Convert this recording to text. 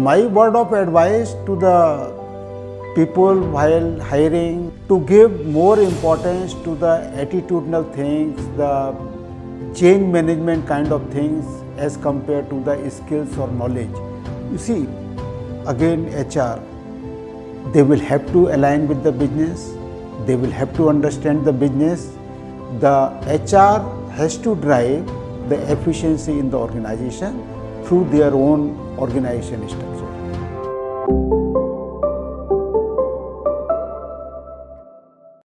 my word of advice to the people while hiring, to give more importance to the attitudinal things, the change management kind of things as compared to the skills or knowledge. You see, again HR, they will have to align with the business, they will have to understand the business. The HR has to drive the efficiency in the organization through their own organization structure.